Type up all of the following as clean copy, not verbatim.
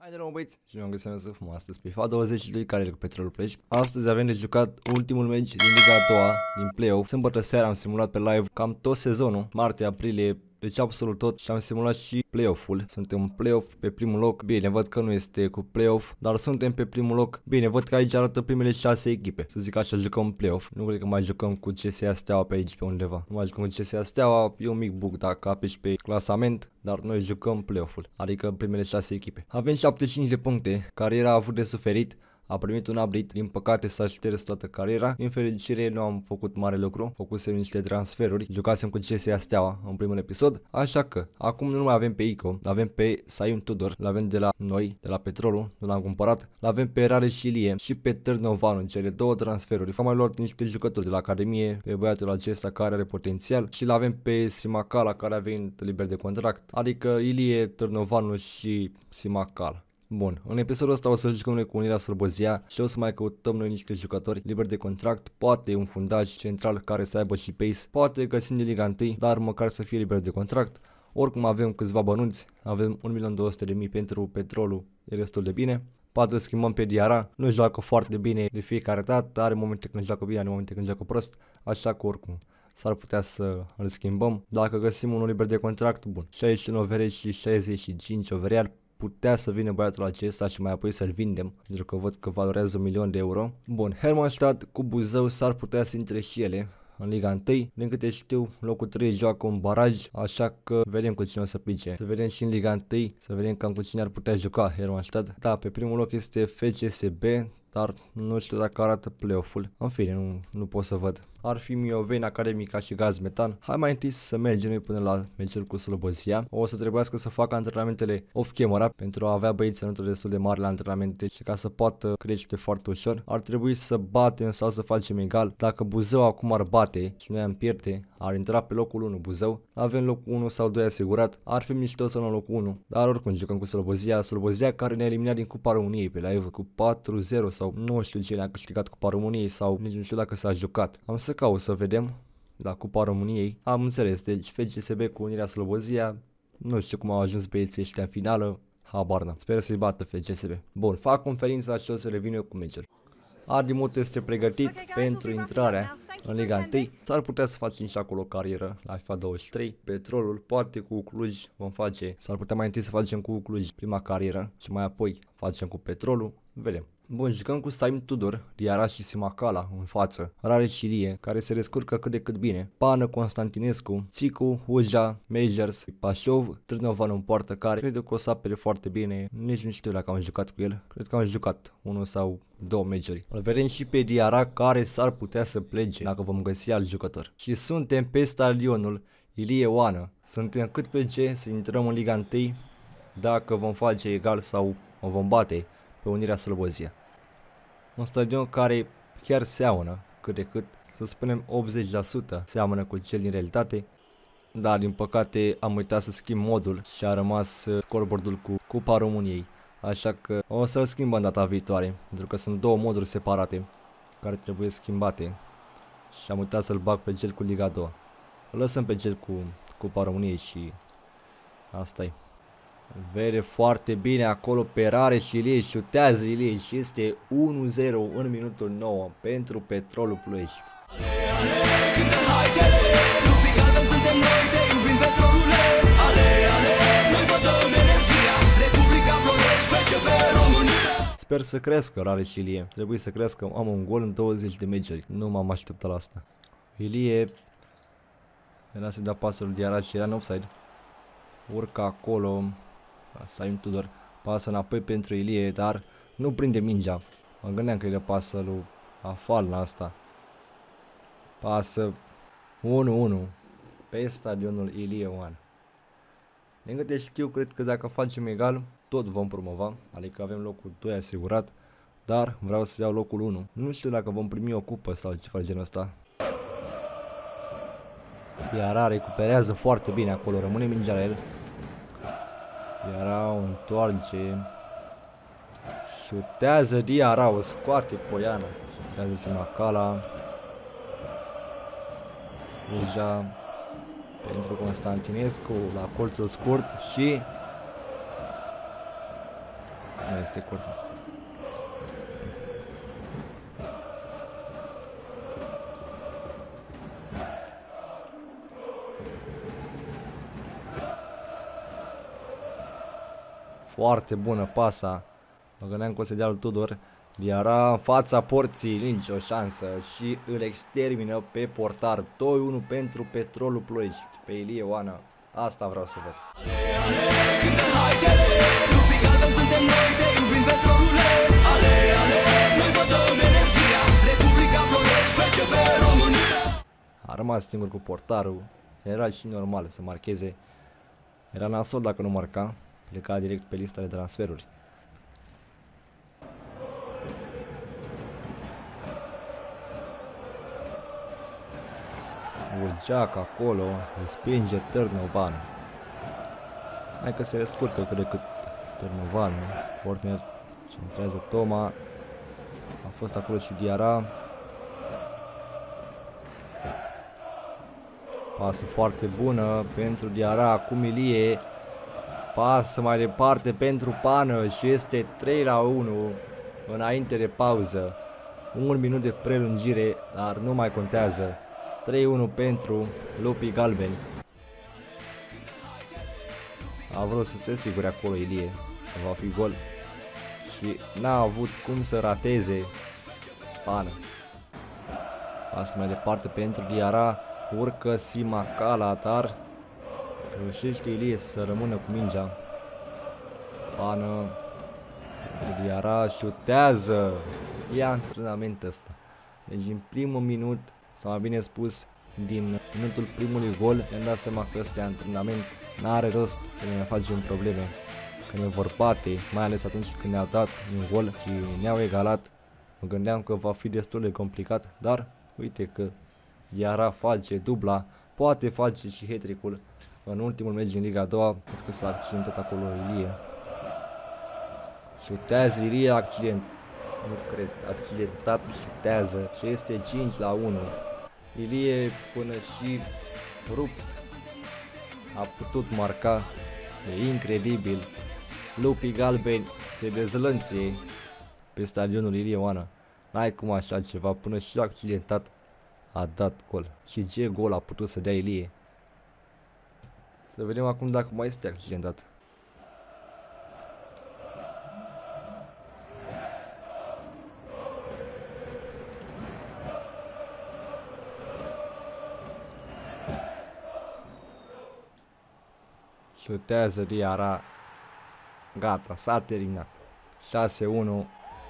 Hai de nou băieți și ne-am găsit să fum astăzi pe FIFA 22 care e cu Petrolul Ploiești. Astăzi avem de jucat ultimul meci din Liga a doua, din play-off. Sâmbătă seara am simulat pe live cam tot sezonul, martie, aprilie, deci absolut tot, și am simulat și play-off-ul. Suntem în play-off pe primul loc. Bine, văd că nu este cu play-off, dar suntem pe primul loc. Bine, văd că aici arată primele 6 echipe. Să zic așa, jucăm play-off. Nu cred că mai jucăm cu CSA Steaua pe aici, pe undeva. Nu mai jucăm cu CSA Steaua, e un mic bug dacă apeși pe clasament, dar noi jucăm play-off-ul, adică primele 6 echipe. Avem 75 de puncte, cariera a avut de suferit. A primit un update, din păcate s-a șters toată cariera. Din fericire nu am făcut mare lucru, făcusem niște transferuri, jucasem cu CSA Steaua în primul episod. Așa că acum nu mai avem pe Ico, avem pe Saiun Tudor, l-avem de la noi, de la Petrolul, nu l-am cumpărat. L-avem pe Rareș Ilie și pe Târnovanu, cele două transferuri. Am mai luat niște jucători de la Academie, pe băiatul acesta care are potențial, și l-avem pe Simacala care a venit liber de contract, adică Ilie, Târnovanu și Simacala. Bun, în episodul ăsta o să jucăm noi cu Unirea Slobozia și o să mai căutăm noi niște jucători liberi de contract, poate un fundaș central care să aibă și pace, poate găsim de Liga 1, dar măcar să fie liber de contract. Oricum avem câțiva bănuți, avem 1.200.000 pentru Petrolul, e destul de bine. Poate schimbăm pe Diarra, nu joacă foarte bine de fiecare dată, are momente când joacă bine, are momente când joacă prost, așa că oricum s-ar putea să îl schimbăm. Dacă găsim unul liber de contract, bun, 61 overe și 65 overial, putea să vină băiatul acesta și mai apoi să-l vindem, pentru că văd că valorează 1.000.000 de euro. Bun, Hermannstadt cu Buzău s-ar putea să intre și ele în Liga 1. Din câte știu, locul 3 joacă un baraj, așa că vedem cu cine o să pice. Să vedem și în Liga 1, să vedem cam cu cine ar putea juca Hermannstadt. Da, pe primul loc este FCSB, dar nu știu dacă arată play-off-ul. În fine, nu pot să văd. Ar fi Mioveni, Academica și Gaz Metan. Hai mai întâi să mergem noi până la meciul cu Slobozia. O să trebuiască să facă antrenamentele off-camera pentru a avea băieți ținuturi destul de mari la antrenamente și ca să poată crește foarte ușor. Ar trebui să batem sau să facem egal. Dacă Buzău acum ar bate și noi am pierde, ar intra pe locul 1 Buzău. Avem locul 1 sau 2 asigurat. Ar fi mișto să luăm locul 1. Dar oricum jucăm cu Slobozia. Slobozia care ne-a eliminat din Cupa României pe live cu 4-0 sau nu știu cine a câștigat Cupa României sau nici nu știu dacă s-a jucat. Am să caut să vedem la Cupa României. Am înțeles, deci FCSB cu Unirea Slobozia. Nu știu cum au ajuns băieții ăștia în finală. Habar n-am. Sper să-i bată FCSB. Bun, fac conferința și o să revin eu cu meciul. Ardimut este pregătit pentru intrarea în Liga 1. S-ar putea să facem și acolo carieră la FIFA 23. Petrolul, poate cu Cluj vom face. S-ar putea mai întâi să facem cu Cluj prima carieră și mai apoi facem cu Petrolul. Vedem. Bun, jucăm cu Saiun Tudor, Diarra și Simacala în față, Rareș Ilie, care se descurcă cât de cât bine, Pană, Constantinescu, Țicu, Huja, Majors, Pașov, Târnovanu în poartă, care cred că o să apere foarte bine, nici nu știu dacă am jucat cu el, cred că am jucat unul sau două meciuri. Îl vedem și pe Diarra care s-ar putea să plece dacă vom găsi alt jucător. Și suntem pe stadionul Ilie Oană, suntem cât pe ce să intrăm în Liga 1 dacă vom face egal sau o vom bate pe Unirea Slobozia. Un stadion care chiar seamănă cât de cât, să spunem 80% seamănă cu cel din realitate, dar din păcate am uitat să schimb modul și a rămas scoreboard-ul cu Cupa României, așa că o să-l schimbăm data viitoare, pentru că sunt două moduri separate care trebuie schimbate și am uitat să-l bag pe cel cu Liga 2. Îl lăsăm pe cel cu Cupa României și asta e. Vede foarte bine acolo pe Rareș Ilie, șutează Ilie și este 1-0 în minutul 9 pentru Petrolul Ploiești. Sper să crească Rareș Ilie, trebuie să crească, am un gol în 20 de meciuri, nu m-am așteptat la asta. Ilie era să dea pasul lui Diarra și era în offside, urcă acolo. Saiun Tudor, pasă înapoi pentru Ilie, dar nu prinde mingea. Mă gândeam că îi dă pasă lui Afal la asta. Pasă 1-1 pe stadionul Ilie Oană. Din câte știu, cred că dacă facem egal, tot vom promova, adică avem locul 2 asigurat, dar vreau să iau locul 1. Nu știu dacă vom primi o cupă sau ceva de genul ăsta. Diarra recuperează foarte bine acolo, rămâne mingea la el. Diarra o întoarce, șutează Diarra, o scoate Poiana, șutează Simacala, Uja pentru Constantinescu la colțul scurt și Nu este corner. Foarte bună pasa. Mă gândeam că o să dea lui Tudor. Diarra în fața porții, nicio șansă și îl extermină pe portar. 2-1 pentru Petrolul Ploiești, pe Ilie Oana. Asta vreau să văd. A rămas singur cu portarul. Era și normal să marcheze. Era nasol dacă nu marca. Pleca direct pe lista de transferuri. Urgeac acolo, respinge Târnovan. Hai că se descurcă cât de cât Târnovan. Corner, centrează Toma. A fost acolo și Diarra. Pasă foarte bună pentru Diarra, acum Ilie. Pasă mai departe pentru Pană și este 3-1 înainte de pauză. 1 minut de prelungire, dar nu mai contează. 3-1 pentru Lupii Galbeni. A vrut să se asigure acolo Ilie că va fi gol și n-a avut cum să rateze Pană. Pasă mai departe pentru Diarra. Urcă Simacala, dar reușește Ilie să rămână cu mingea. Pană pentru Diarra, șutează. E antrenament ăsta. Deci în primul minut, sau mai bine spus, din minutul primului gol, mi-am dat seama că ăsta e antrenament. N-are rost să ne facem probleme, că ne vor bate, mai ales atunci când ne-au dat un gol și ne-au egalat. Mă gândeam că va fi destul de complicat, dar uite că Diarra face dubla, poate face și hat-trick-ul în ultimul meci din Liga a doua, pentru că s-a accidentat acolo Ilie. Șutează Ilie, accident. Nu cred, accidentat, șutează și este 5-1. Ilie până și rupt a putut marca, e incredibil. Lupii Galbeni se dezlănțuie pe stadionul Ilie Oana. N-ai cum așa ceva, până și accidentat a dat gol. Și ce gol a putut să dea Ilie. Să vedem acum dacă mai este accidentat. Șutează Diarra. Gata, s-a terminat. 6-1. Nu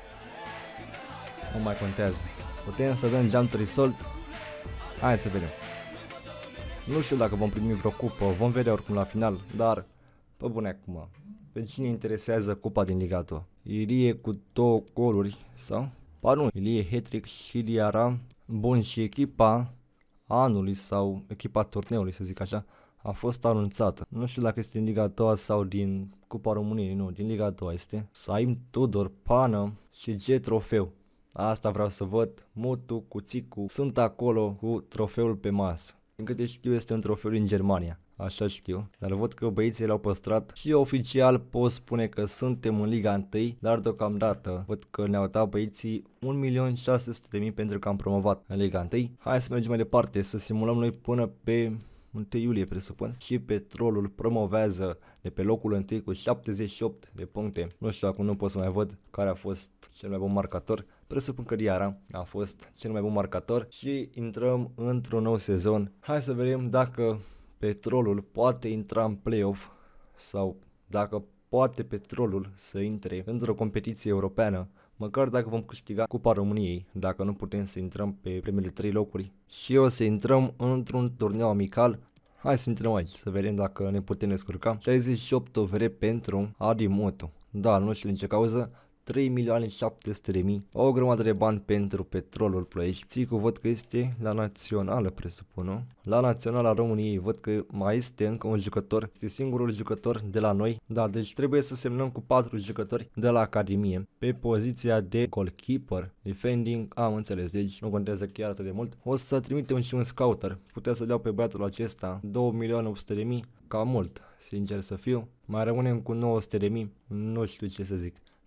mai contează. Putem să dăm jump result. Hai să vedem. Nu știu dacă vom primi vreo cupă, vom vedea oricum la final, dar pe bune acum. Pe cine interesează cupa din Liga 2? Ilie cu 2 goluri sau? Ba nu, Ilie hat-trick și Diarra. Bun, și echipa anului sau echipa turneului, să zic așa, a fost anunțată. Nu știu dacă este din Liga 2 sau din Cupa României, nu, din Liga 2 este. Saim, Tudor, Pană și G Trofeu. Asta vreau să văd. Mutu, Cuțicu sunt acolo cu trofeul pe masă. Din câte știu este un trofeu din Germania. Așa știu, dar văd că băieții l-au păstrat și oficial pot spune că suntem în Liga 1, dar deocamdată văd că ne-au dat băieții 1.600.000 pentru că am promovat în Liga 1. Hai să mergem mai departe, să simulăm noi până pe 1 iulie presupun. Și Petrolul promovează de pe locul 1 cu 78 de puncte. Nu știu, acum nu pot să mai văd care a fost cel mai bun marcator. Presupun că Diarra a fost cel mai bun marcator și intrăm într-un nou sezon. Hai să vedem dacă Petrolul poate intra în play-off sau dacă poate Petrolul să intre într-o competiție europeană. Măcar dacă vom câștiga Cupa României, dacă nu putem să intrăm pe primele 3 locuri și o să intrăm într-un turneu amical. Hai să intrăm aici, să vedem dacă ne putem descurca. 68 overe pentru Adi Mutu. Da, nu știu din ce cauză. 3.700.000, o grămadă de bani pentru Petrolul Ploiești. Țicu văd că este la națională, presupun, nu? La naționala României văd că mai este încă un jucător, este singurul jucător de la noi. Da, deci trebuie să semnăm cu 4 jucători de la Academie pe poziția de goalkeeper, defending, am înțeles, deci nu contează chiar atât de mult. O să trimitem și un scouter, putea să-l iau pe băiatul acesta, 2.800.000, cam mult, sincer să fiu. Mai rămânem cu 900.000, nu știu ce să zic.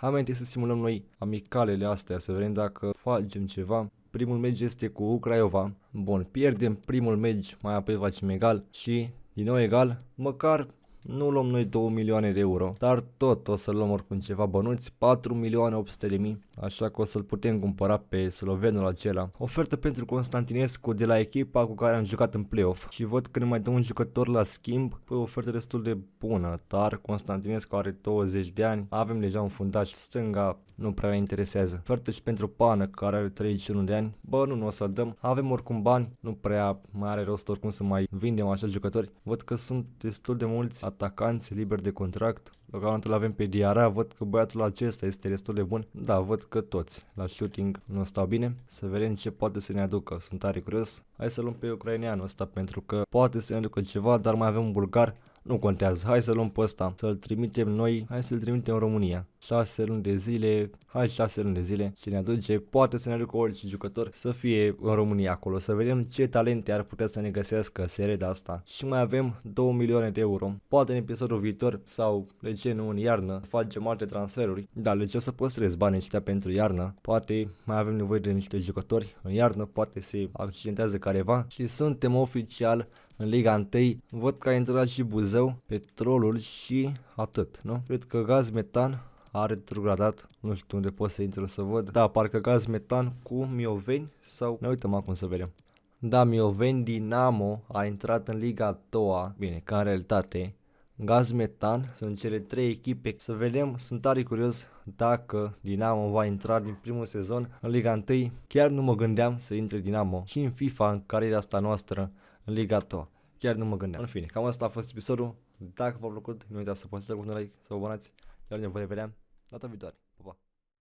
Hai mai întâi să simulăm noi amicalele astea, să vedem dacă facem ceva. Primul meci este cu Craiova. Bun, pierdem primul meci, mai apoi facem egal și din nou egal. Măcar nu luăm noi 2 milioane de euro, dar tot o să luăm oricum ceva bănuți, 4 milioane 800 de mii, așa că o să-l putem cumpăra pe slovenul acela. Ofertă pentru Constantinescu de la echipa cu care am jucat în play-off și văd că ne mai dă un jucător la schimb, o ofertă destul de bună, dar Constantinescu are 20 de ani, avem deja un fundaș stânga, nu prea ne interesează. Ofertă și pentru Pană, care are 31 de ani, bă, nu o să-l dăm, avem oricum bani, nu prea mai are rost oricum să mai vindem așa jucători. Văd că sunt destul de mulți atacanți liberi de contract. Deocamdată îl avem pe Diarra, văd că băiatul acesta este destul de bun. Da, văd că toți la shooting nu stau bine. Să vedem ce poate să ne aducă, sunt tare curios. Hai să luăm pe ucraineanul ăsta pentru că poate să ne aducă ceva, dar mai avem un bulgar. Nu contează, hai să luăm pe ăsta, să-l trimitem noi, hai să-l trimitem în România. 6 luni de zile, hai 6 luni de zile și ne aduce, poate să ne aducă orice jucător să fie în România acolo, să vedem ce talente ar putea să ne găsească seria de asta. Și mai avem 2 milioane de euro, poate în episodul viitor sau de ce nu în iarnă facem alte transferuri, dar de ce o să păstrez banii ăștia pentru iarnă, poate mai avem nevoie de niște jucători în iarnă, poate se accidentează careva și suntem oficial în Liga 1, văd că a intrat și Buzău, Petrolul și atât, nu? Cred că Gaz Metan are retrogradat, nu știu unde pot să intru să văd. Da, parcă Gaz Metan cu Mioveni sau... Ne uităm acum să vedem. Da, Mioveni Dinamo a intrat în Liga a doua, bine, ca în realitate. Gaz Metan sunt cele 3 echipe, să vedem, sunt tare curios dacă Dinamo va intra din primul sezon în Liga 1. Chiar nu mă gândeam să intre Dinamo și în FIFA, în cariera asta noastră, în Liga 2. Chiar nu mă gândeam. În fine, cam asta a fost episodul. Dacă v-a plăcut, nu uitați să apăsați un like, să vă abonați. Iar ne vom vedea data viitoare. Pa, pa!